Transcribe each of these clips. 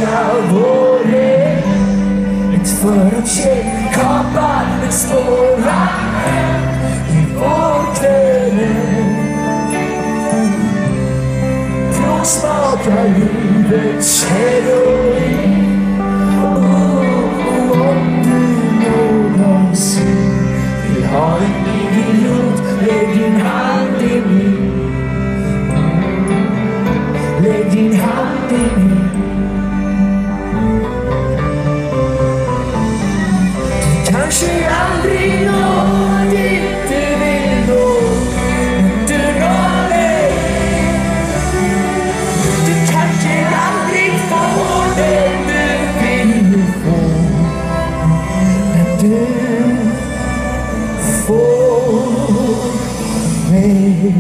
av vår väg. Ett förortstjej kapar ett spårvagn i vårt öde. Provsmakar livets heroin. Om du någonsin vill ha en idiot, lägg din hand i min. Lägg din hand i min. Du kanske aldrig når dit du vill nå, men du når det. Du kanske aldrig får det du vill få, men du får mig.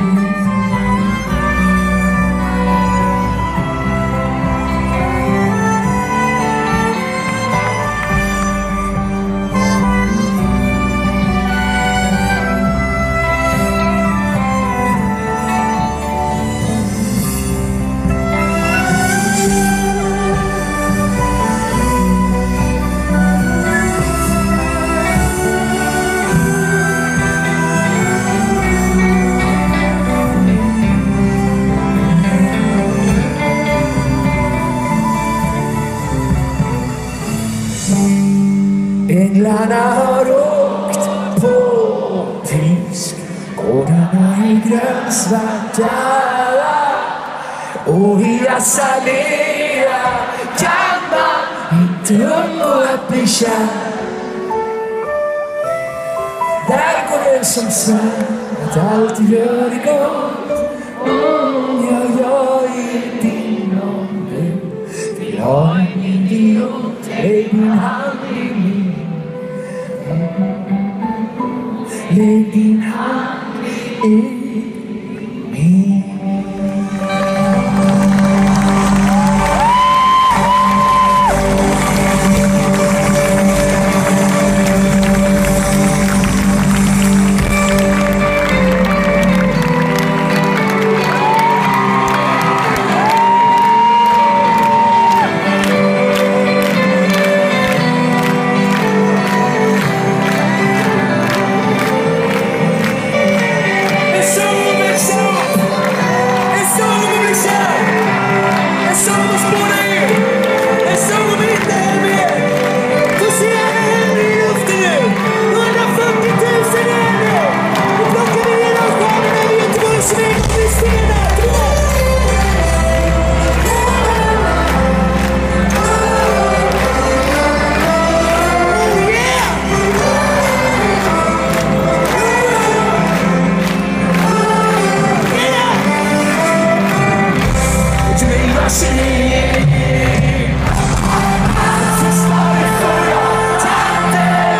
Änglarna har åkt på fiskgårdarna i grönsvarta, och i Azalea kan man inte undgå att bli kär. Där går den som svär att allt gör det gott. Jag är din om du vill ha en idiot, lägg din hand i min. Lägg din hand i min.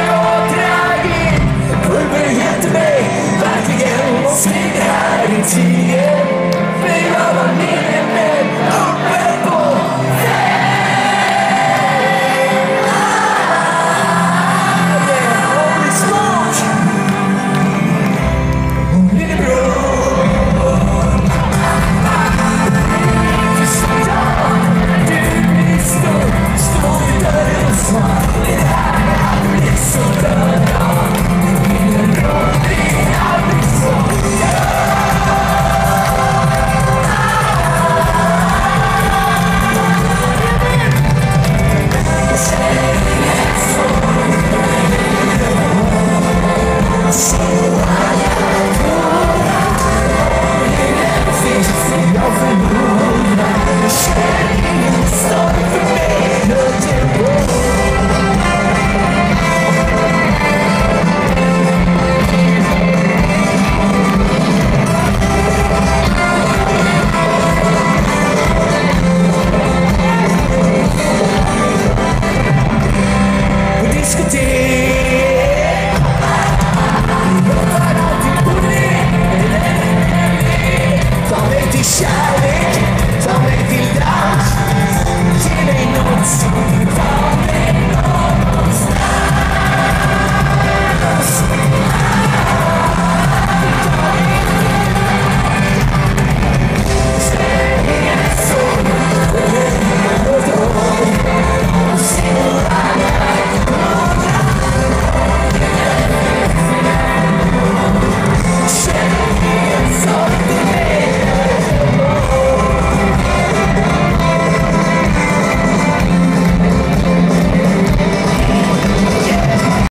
Pulver heter mig, verkligen måste det här i tid.